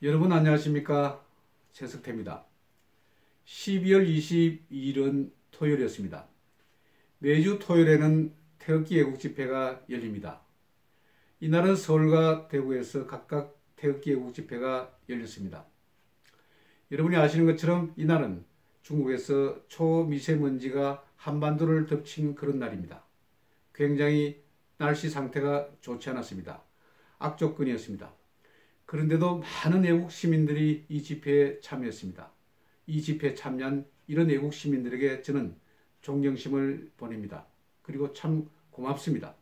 여러분 안녕하십니까? 최석태입니다. 12월 22일은 토요일이었습니다. 매주 토요일에는 태극기 애국집회가 열립니다. 이날은 서울과 대구에서 각각 태극기 애국집회가 열렸습니다. 여러분이 아시는 것처럼 이날은 중국에서 초미세먼지가 한반도를 덮친 그런 날입니다. 굉장히 날씨 상태가 좋지 않았습니다. 악조건이었습니다. 그런데도 많은 애국 시민들이 이 집회에 참여했습니다. 이 집회에 참여한 이런 애국 시민들에게 저는 존경심을 보냅니다. 그리고 참 고맙습니다.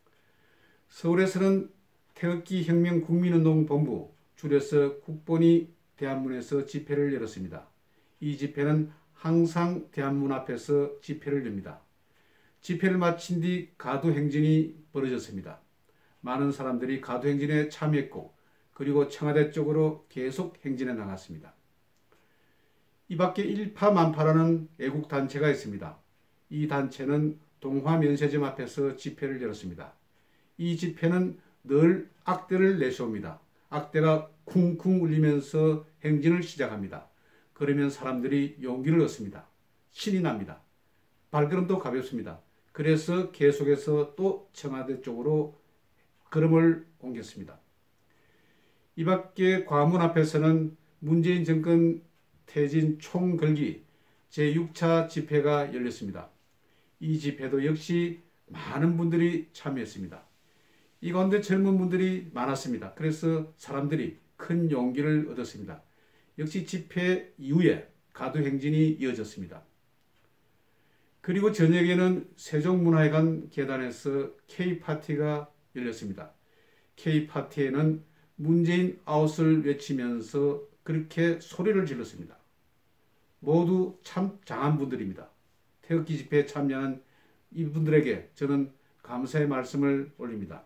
서울에서는 태극기 혁명 국민운동본부, 줄여서 국본이 대한문에서 집회를 열었습니다. 이 집회는 항상 대한문 앞에서 집회를 엽니다. 집회를 마친 뒤 가두행진이 벌어졌습니다. 많은 사람들이 가두행진에 참여했고 그리고 청와대 쪽으로 계속 행진해 나갔습니다. 이 밖에 일파만파라는 애국단체가 있습니다. 이 단체는 동화면세점 앞에서 집회를 열었습니다. 이 집회는 늘 악대를 내세웁니다. 악대가 쿵쿵 울리면서 행진을 시작합니다. 그러면 사람들이 용기를 얻습니다. 신이 납니다. 발걸음도 가볍습니다. 그래서 계속해서 또 청와대 쪽으로 걸음을 옮겼습니다. 이 밖에 광화문 앞에서는 문재인 정권 퇴진 총걸기 제6차 집회가 열렸습니다. 이 집회도 역시 많은 분들이 참여했습니다. 이 가운데 젊은 분들이 많았습니다. 그래서 사람들이 큰 용기를 얻었습니다. 역시 집회 이후에 가두행진이 이어졌습니다. 그리고 저녁에는 세종문화회관 계단에서 K파티가 열렸습니다. K파티에는 문재인 아웃을 외치면서 그렇게 소리를 질렀습니다. 모두 참 장한 분들입니다. 태극기 집회에 참여한 이분들에게 저는 감사의 말씀을 올립니다.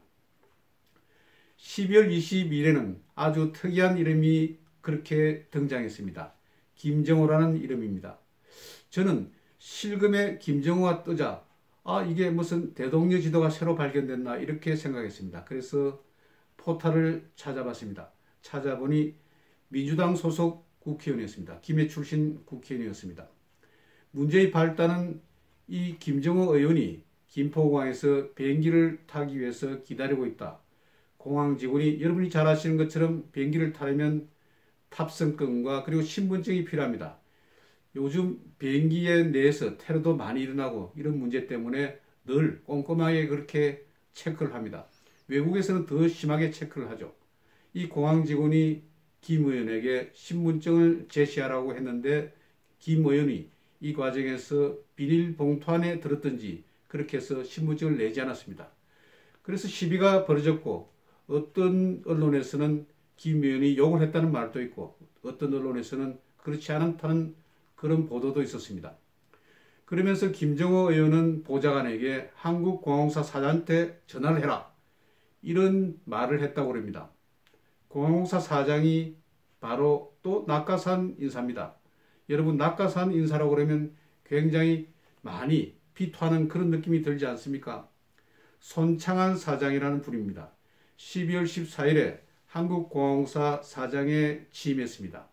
12월 22일에는 아주 특이한 이름이 그렇게 등장했습니다. 김정호라는 이름입니다. 저는 실금에 김정호가 뜨자 이게 무슨 대동여 지도가 새로 발견됐나 이렇게 생각했습니다. 그래서 포탈을 찾아봤습니다. 찾아보니 민주당 소속 국회의원이었습니다. 김해 출신 국회의원이었습니다. 문제의 발단은 이 김정호 의원이 김포공항에서 비행기를 타기 위해서 기다리고 있다. 공항 직원이 여러분이 잘 아시는 것처럼 비행기를 타려면 탑승권과 그리고 신분증이 필요합니다. 요즘 비행기에 내에서 테러도 많이 일어나고 이런 문제 때문에 늘 꼼꼼하게 그렇게 체크를 합니다. 외국에서는 더 심하게 체크를 하죠. 이 공항 직원이 김 의원에게 신분증을 제시하라고 했는데 김 의원이 이 과정에서 비닐봉투 안에 들었던지 그렇게 해서 신분증을 내지 않았습니다. 그래서 시비가 벌어졌고 어떤 언론에서는 김 의원이 욕을 했다는 말도 있고 어떤 언론에서는 그렇지 않다는 그런 보도도 있었습니다. 그러면서 김정호 의원은 보좌관에게 한국공항공사 사장한테 전화를 해라. 이런 말을 했다고 합니다. 공항공사 사장이 바로 또 낙하산 인사입니다. 여러분 낙하산 인사라고 그러면 굉장히 많이 비토하는 그런 느낌이 들지 않습니까? 손창한 사장이라는 분입니다. 12월 14일에 한국공항공사 사장에 취임했습니다.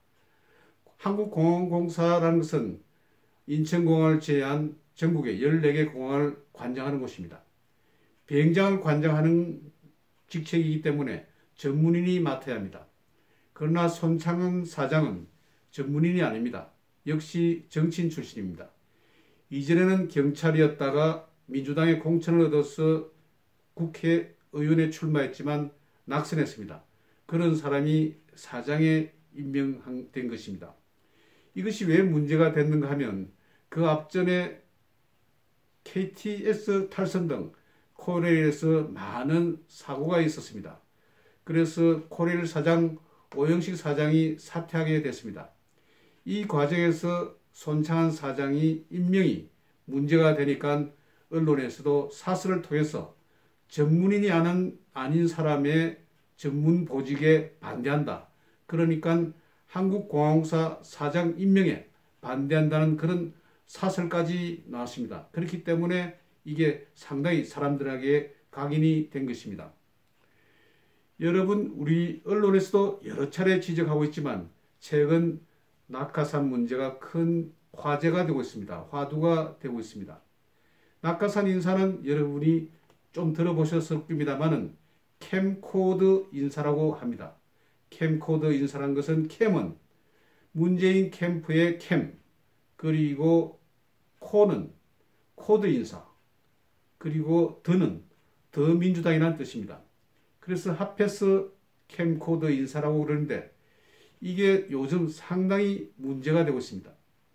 한국공항공사라는 것은 인천공항을 제외한 전국의 14개 공항을 관장하는 곳입니다. 비행장을 관장하는 직책이기 때문에 전문인이 맡아야 합니다. 그러나 손창은 사장은 전문인이 아닙니다. 역시 정치인 출신입니다. 이전에는 경찰이었다가 민주당의 공천을 얻어서 국회의원에 출마했지만 낙선했습니다. 그런 사람이 사장에 임명된 것입니다. 이것이 왜 문제가 됐는가 하면 그 앞전에 KTX 탈선 등 코레일에서 많은 사고가 있었습니다. 그래서 코레일 사장 오영식 사장이 사퇴하게 됐습니다. 이 과정에서 손창한 사장이 임명이 문제가 되니까 언론에서도 사설을 통해서 전문인이 아닌 사람의 전문 보직에 반대한다. 그러니까 한국공항공사 사장 임명에 반대한다는 그런 사설까지 나왔습니다. 그렇기 때문에 이게 상당히 사람들에게 각인이 된 것입니다. 여러분, 우리 언론에서도 여러 차례 지적하고 있지만 최근 낙하산 문제가 큰 화제가 되고 있습니다. 화두가 되고 있습니다. 낙하산 인사는 여러분이 좀 들어보셨을 겁니다만은 캠코더 인사라고 합니다. 캠코더 인사란 것은 캠은 문재인 캠프의 캠, 그리고 코는 코드 인사, 그리고 더는 더민주당이라는 뜻입니다. 그래서 합해서 캠코더 인사라고 그러는데 이게 요즘 상당히 문제가 되고 있습니다.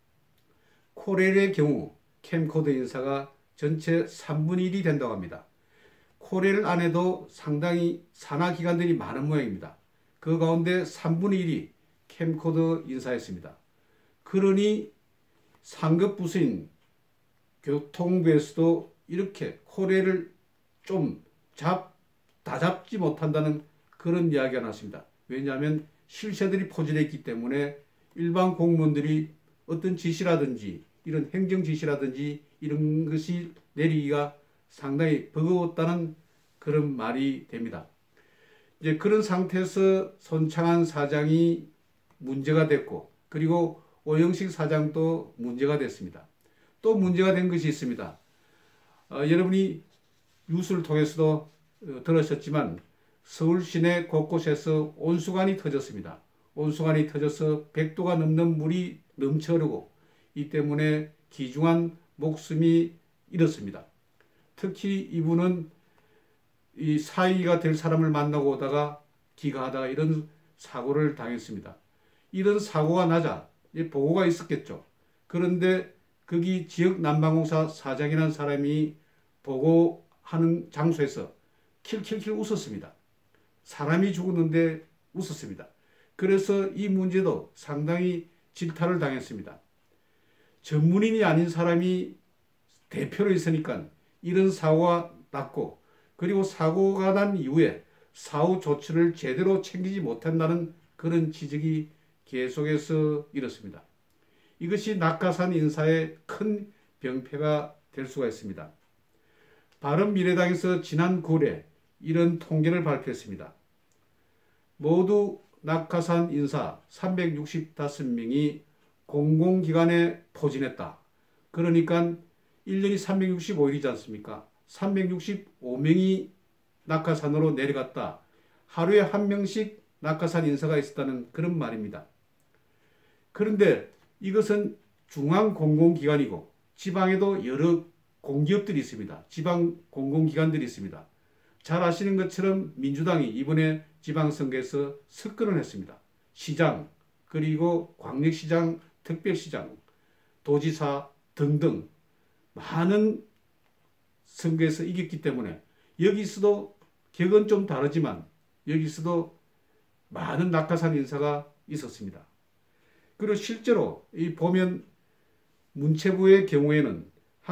코렐의 경우 캠코더 인사가 전체 3분의 1이 된다고 합니다. 코렐 안에도 상당히 산하기관들이 많은 모양입니다. 그 가운데 3분의 1이 캠코더 인사였습니다. 그러니 상급 부서인 교통부에서도 이렇게 코렐을 좀 다 잡지 못한다는 그런 이야기가 나왔습니다. 왜냐하면 실세들이 포진해 있기 때문에 일반 공무원들이 어떤 지시라든지 이런 행정 지시라든지 이런 것이 내리기가 상당히 버거웠다는 그런 말이 됩니다. 이제 그런 상태에서 손창한 사장이 문제가 됐고, 그리고 오영식 사장도 문제가 됐습니다. 또 문제가 된 것이 있습니다. 여러분이 뉴스를 통해서도 들으셨지만 서울 시내 곳곳에서 온수관이 터졌습니다. 온수관이 터져서 100도가 넘는 물이 넘쳐 흐르고 이 때문에 귀중한 목숨이 잃었습니다. 특히 이분은 이 사위가 될 사람을 만나고 오다가 귀가하다가 이런 사고를 당했습니다. 이런 사고가 나자 보고가 있었겠죠. 그런데 거기 지역 난방공사 사장이라는 사람이 보고하는 장소에서 킬킬킬 웃었습니다. 사람이 죽었는데 웃었습니다. 그래서 이 문제도 상당히 질타를 당했습니다. 전문인이 아닌 사람이 대표로 있으니까 이런 사고가 났고, 그리고 사고가 난 이후에 사후 조치를 제대로 챙기지 못한다는 그런 지적이 계속해서 일었습니다. 이것이 낙하산 인사의 큰 병폐가 될 수가 있습니다. 바른미래당에서 지난 9월에 이런 통계를 발표했습니다. 모두 낙하산 인사 365명이 공공기관에 포진했다. 그러니까 1년이 365일이지 않습니까? 365명이 낙하산으로 내려갔다. 하루에 한 명씩 낙하산 인사가 있었다는 그런 말입니다. 그런데 이것은 중앙 공공기관이고 지방에도 여러 공기업들이 있습니다. 지방 공공기관들이 있습니다. 잘 아시는 것처럼 민주당이 이번에 지방선거에서 석권을 했습니다. 시장, 그리고 광역시장, 특별시장, 도지사 등등 많은 선거에서 이겼기 때문에 여기서도 격은 좀 다르지만 여기서도 많은 낙하산 인사가 있었습니다. 그리고 실제로 이 보면 문체부의 경우에는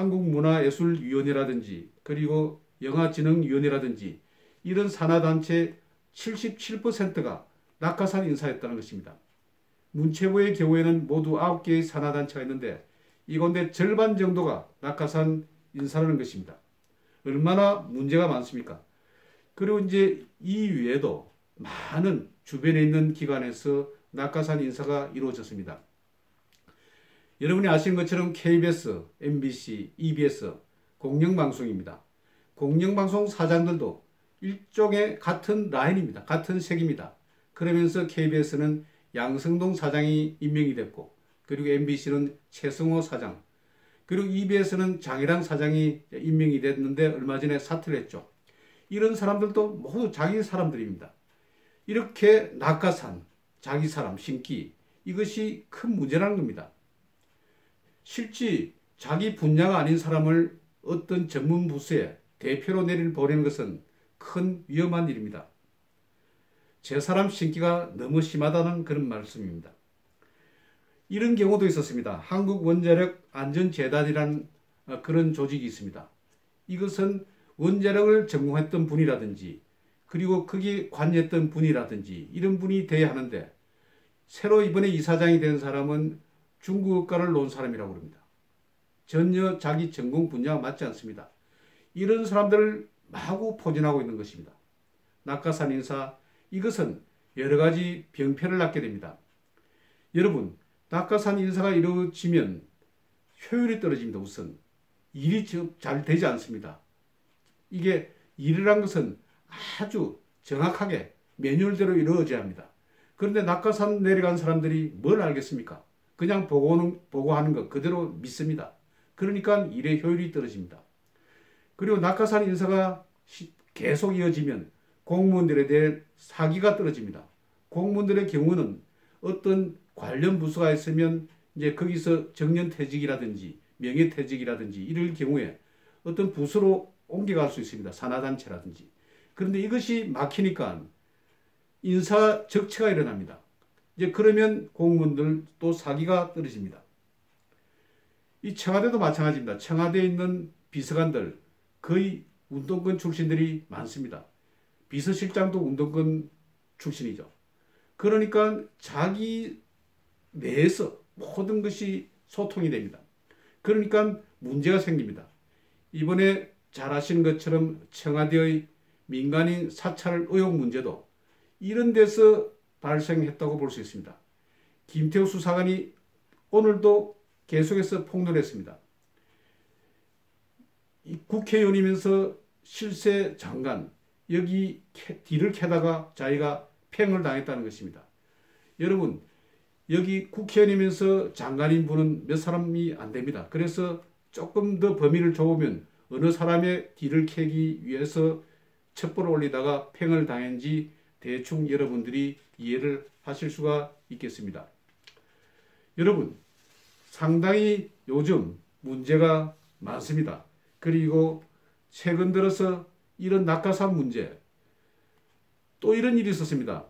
한국문화예술위원회라든지 그리고 영화진흥위원회라든지 이런 산하단체 77%가 낙하산 인사였다는 것입니다. 문체부의 경우에는 모두 9개의 산하단체가 있는데 이 가운데 절반 정도가 낙하산 인사라는 것입니다. 얼마나 문제가 많습니까? 그리고 이제 이 외에도 많은 주변에 있는 기관에서 낙하산 인사가 이루어졌습니다. 여러분이 아시는 것처럼 KBS, MBC, EBS 공영방송입니다. 공영방송 사장들도 일종의 같은 라인입니다. 같은 색입니다. 그러면서 KBS는 양성동 사장이 임명이 됐고, 그리고 MBC는 최승호 사장, 그리고 EBS는 장혜랑 사장이 임명이 됐는데 얼마 전에 사퇴를 했죠. 이런 사람들도 모두 자기 사람들입니다. 이렇게 낙하산, 자기 사람, 신기, 이것이 큰 문제라는 겁니다. 실제 자기 분야가 아닌 사람을 어떤 전문 부서에 대표로 내려보내는 것은 큰 위험한 일입니다. 제 사람 신기가 너무 심하다는 그런 말씀입니다. 이런 경우도 있었습니다. 한국원자력안전재단이라는 그런 조직이 있습니다. 이것은 원자력을 전공했던 분이라든지 그리고 거기에 관여했던 분이라든지 이런 분이 돼야 하는데 새로 이번에 이사장이 된 사람은 중국어과를 놓은 사람이라고 합니다. 전혀 자기 전공 분야가 맞지 않습니다. 이런 사람들을 마구 포진하고 있는 것입니다. 낙하산 인사 이것은 여러 가지 병폐를 낳게 됩니다. 여러분, 낙하산 인사가 이루어지면 효율이 떨어집니다. 우선 일이 잘 되지 않습니다. 이게 일이란 것은 아주 정확하게 매뉴얼대로 이루어져야 합니다. 그런데 낙하산 내려간 사람들이 뭘 알겠습니까? 그냥 보고하는 것 그대로 믿습니다. 그러니까 일의 효율이 떨어집니다. 그리고 낙하산 인사가 계속 이어지면 공무원들에 대해 사기가 떨어집니다. 공무원들의 경우는 어떤 관련 부서가 있으면 이제 거기서 정년퇴직이라든지 명예퇴직이라든지 이럴 경우에 어떤 부서로 옮겨갈 수 있습니다. 산하단체라든지. 그런데 이것이 막히니까 인사 적체가 일어납니다. 이제 그러면 공무원들 또 사기가 떨어집니다. 이 청와대도 마찬가지입니다. 청와대에 있는 비서관들 거의 운동권 출신들이 많습니다. 비서실장도 운동권 출신이죠. 그러니까 자기 내에서 모든 것이 소통이 됩니다. 그러니까 문제가 생깁니다. 이번에 잘 아시는 것처럼 청와대의 민간인 사찰 의혹 문제도 이런 데서 발생했다고 볼 수 있습니다. 김태우 수사관이 오늘도 계속해서 폭로했습니다. 국회의원이면서 실세 장관 여기 뒤를 캐다가 자기가 팽을 당했다는 것입니다. 여러분, 여기 국회의원이면서 장관인 분은 몇 사람이 안 됩니다. 그래서 조금 더 범위를 좁으면 어느 사람의 뒤를 캐기 위해서 첩보를 올리다가 팽을 당했는지 대충 여러분들이 이해를 하실 수가 있겠습니다. 여러분, 상당히 요즘 문제가 많습니다. 그리고 최근 들어서 이런 낙하산 문제, 또 이런 일이 있었습니다.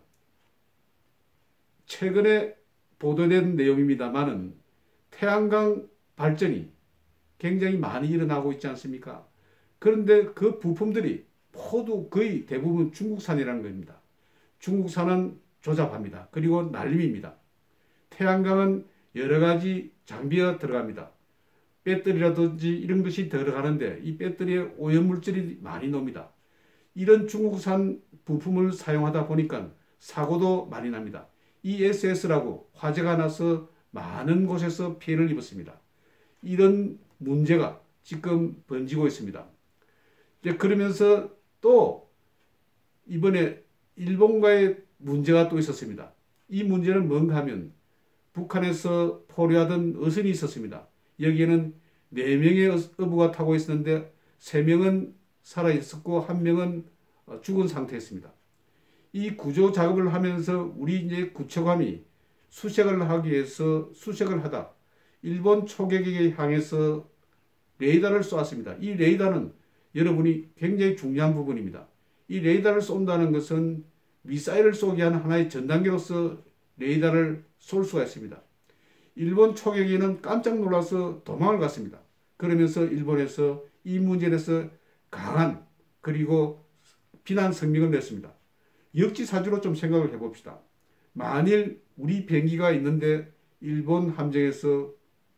최근에 보도된 내용입니다만은 태양광 발전이 굉장히 많이 일어나고 있지 않습니까? 그런데 그 부품들이 모두 거의 대부분 중국산이라는 겁니다. 중국산은 조잡합니다. 그리고 날림입니다. 태양광은 여러 가지 장비가 들어갑니다. 배터리라든지 이런 것이 들어가는데 이 배터리에 오염물질이 많이 놉니다. 이런 중국산 부품을 사용하다 보니까 사고도 많이 납니다. ESS라고 화재가 나서 많은 곳에서 피해를 입었습니다. 이런 문제가 지금 번지고 있습니다. 이제 그러면서 또 이번에 일본과의 문제가 또 있었습니다. 이 문제는 뭔가 하면 북한에서 포류하던 어선이 있었습니다. 여기에는 4명의 어부가 타고 있었는데 3명은 살아있었고 1명은 죽은 상태였습니다. 이 구조 작업을 하면서 우리 이제 구척함이 수색을 하기 위해서 수색을 하다 일본 초계기에 향해서 레이더를 쏘았습니다. 이 레이더는 여러분이 굉장히 중요한 부분입니다. 이 레이더를 쏜다는 것은 미사일을 쏘기 위한 하나의 전단계로서 레이더를 쏠 수가 있습니다. 일본 초계기는 깜짝 놀라서 도망을 갔습니다. 그러면서 일본에서 이 문제에 대해서 강한 그리고 비난 성명을 냈습니다. 역지사지로 좀 생각을 해봅시다. 만일 우리 비행기가 있는데 일본 함정에서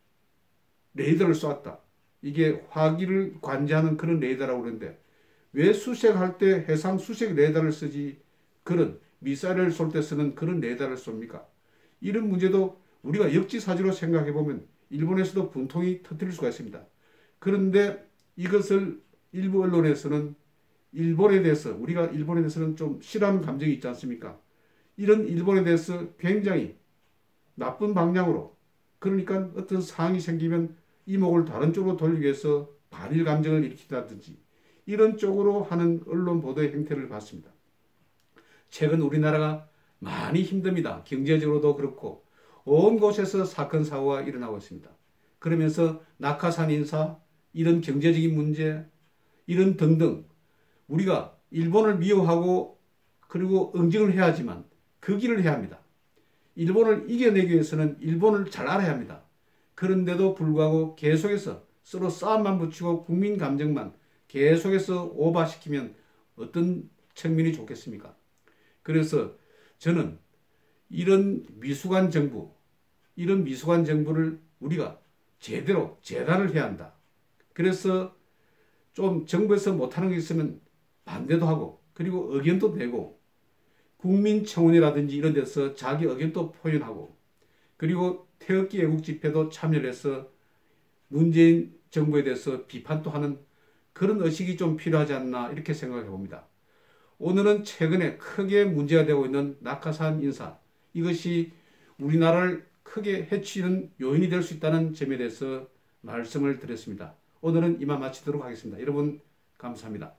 레이더를 쏘았다. 이게 화기를 관제하는 그런 레이더라고 그러는데 왜 수색할 때 해상 수색 레이더를 쓰지 그런 미사일을 쏠 때 쓰는 그런 레이더를 쏩니까? 이런 문제도 우리가 역지사지로 생각해보면 일본에서도 분통이 터뜨릴 수가 있습니다. 그런데 이것을 일부 언론에서는 일본에 대해서 우리가 일본에 대해서는 좀 싫어하는 감정이 있지 않습니까? 이런 일본에 대해서 굉장히 나쁜 방향으로 그러니까 어떤 상황이 생기면 이목을 다른 쪽으로 돌리기 위해서 반일 감정을 일으킨다든지 이런 쪽으로 하는 언론 보도의 행태를 봤습니다. 최근 우리나라가 많이 힘듭니다. 경제적으로도 그렇고 온 곳에서 사건 사고가 일어나고 있습니다. 그러면서 낙하산 인사, 이런 경제적인 문제, 이런 등등 우리가 일본을 미워하고 그리고 응징을 해야 하지만 그 길을 해야 합니다. 일본을 이겨내기 위해서는 일본을 잘 알아야 합니다. 그런데도 불구하고 계속해서 서로 싸움만 붙이고 국민 감정만 계속해서 오버시키면 어떤 측면이 좋겠습니까? 그래서 저는 이런 미숙한 정부, 이런 미숙한 정부를 우리가 제대로 재단을 해야 한다. 그래서 좀 정부에서 못하는 게 있으면 반대도 하고 그리고 의견도 내고 국민청원이라든지 이런 데서 자기 의견도 표현하고, 그리고 태극기 애국 집회도 참여를 해서 문재인 정부에 대해서 비판도 하는 그런 의식이 좀 필요하지 않나 이렇게 생각해 봅니다. 오늘은 최근에 크게 문제가 되고 있는 낙하산 인사, 이것이 우리나라를 크게 해치는 요인이 될 수 있다는 점에 대해서 말씀을 드렸습니다. 오늘은 이만 마치도록 하겠습니다. 여러분 감사합니다.